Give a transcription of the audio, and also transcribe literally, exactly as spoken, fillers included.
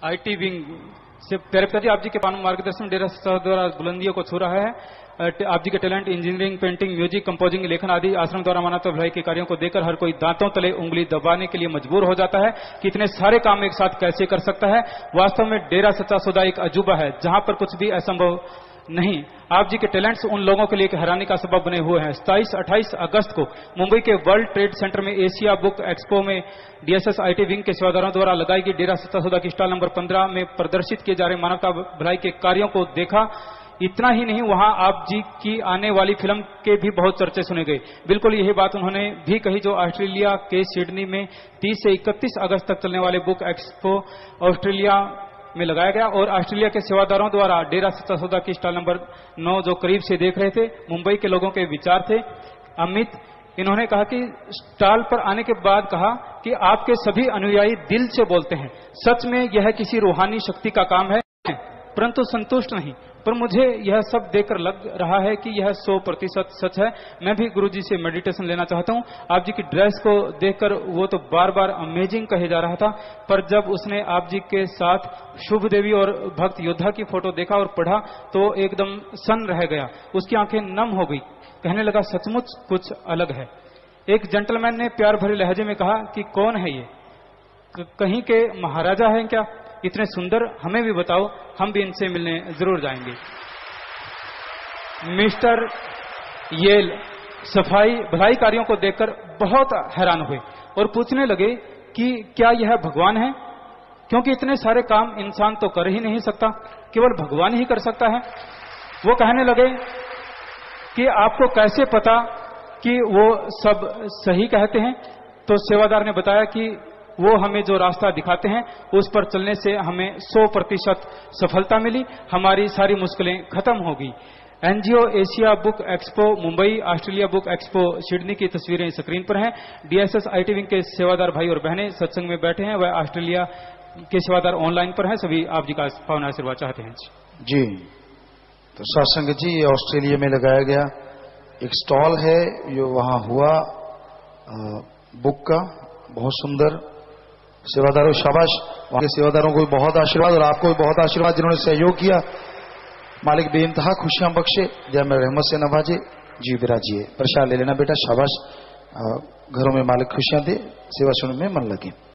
IT wing से प्यारे पिताजी, आप जी के पावन मार्गदर्शन डेरा सच्चा द्वारा बुलंदियों को छू रहा है। आप जी के talent engineering, painting, music, composing, लेखन आदि आश्रम द्वारा मानवता भलाई के कार्यों को देखकर हर कोई दांतों तले उंगली दबाने के लिए मजबूर हो जाता है कि इतने सारे काम एक साथ कैसे कर सकता है। वास्तव में डेरा सच्चा सौदा एक अजूबा है जहां पर कुछ भी असंभव नहीं। आप जी के टैलेंट्स उन लोगों के लिए एक हैरानी का सबब बने हुए हैं। सताईस अट्ठाईस अगस्त को मुंबई के वर्ल्ड ट्रेड सेंटर में एशिया बुक एक्सपो में डीएसएस आईटी विंग के सेवादारों द्वारा लगाई गई डेरा सच्चा सौदा की स्टॉल नंबर पंद्रह में प्रदर्शित किए जा रहे मानवता भलाई के कार्यों को देखा। इतना ही नहीं, वहां आप जी की आने वाली फिल्म के भी बहुत चर्चे सुने गए। बिल्कुल यही बात उन्होंने भी कही जो ऑस्ट्रेलिया के सिडनी में तीस से इकतीस अगस्त तक चलने वाले बुक एक्सपो ऑस्ट्रेलिया में लगाया गया। और ऑस्ट्रेलिया के सेवादारों द्वारा डेरा सच्चा सौदा की स्टॉल नंबर नौ जो करीब से देख रहे थे, मुंबई के लोगों के विचार थे। अमित, इन्होंने कहा कि स्टॉल पर आने के बाद कहा कि आपके सभी अनुयायी दिल से बोलते हैं। सच में यह किसी रूहानी शक्ति का काम है, परंतु संतुष्ट नहीं। पर मुझे यह सब देखकर लग रहा है कि यह सौ प्रतिशत सच है। मैं भी गुरुजी से मेडिटेशन लेना चाहता हूं। आप जी की ड्रेस को देखकर वो तो बार बार अमेजिंग कहे जा रहा था, पर जब उसने आप जी के साथ शुभ देवी और भक्त योद्धा की फोटो देखा और पढ़ा तो एकदम सन्न रह गया। उसकी आंखें नम हो गई। कहने लगा, सचमुच कुछ अलग है। एक जेंटलमैन ने प्यार भरे लहजे में कहा कि कौन है ये, कहीं के महाराजा हैं क्या? इतने सुंदर, हमें भी बताओ, हम भी इनसे मिलने जरूर जाएंगे। मिस्टर येल सफाई भलाई कार्यों को देखकर बहुत हैरान हुए और पूछने लगे कि क्या यह भगवान है, क्योंकि इतने सारे काम इंसान तो कर ही नहीं सकता, केवल भगवान ही कर सकता है। वो कहने लगे कि आपको कैसे पता कि वो सब सही कहते हैं? तो सेवादार ने बताया कि वो हमें जो रास्ता दिखाते हैं उस पर चलने से हमें सौ प्रतिशत सफलता मिली, हमारी सारी मुश्किलें खत्म हो गई। NGO Asia Book Expo Mumbai, Australia Book Expo Sydney की तस्वीरें स्क्रीन पर हैं। डीएसएस आईटी विंग के सेवादार भाई और बहनें सत्संग में बैठे हैं, वह ऑस्ट्रेलिया के सेवादार ऑनलाइन पर हैं। सभी आप जी का पावन आशीर्वाद चाहते हैं जी। तो सत्संग जी, ऑस्ट्रेलिया में लगाया गया एक स्टॉल है जो वहां हुआ बुक का, बहुत सुंदर। सेवादारों शाबाश, वहां के सेवादारों को भी बहुत आशीर्वाद और आपको भी बहुत आशीर्वाद जिन्होंने सहयोग किया। मालिक बेइंतहा खुशियां बख्शे, जय में रहमत से नवाजे। जी विराजिए, प्रसाद ले लेना बेटा, शाबाश। घरों में मालिक खुशियां दे, सेवा सुनने में मन लगे।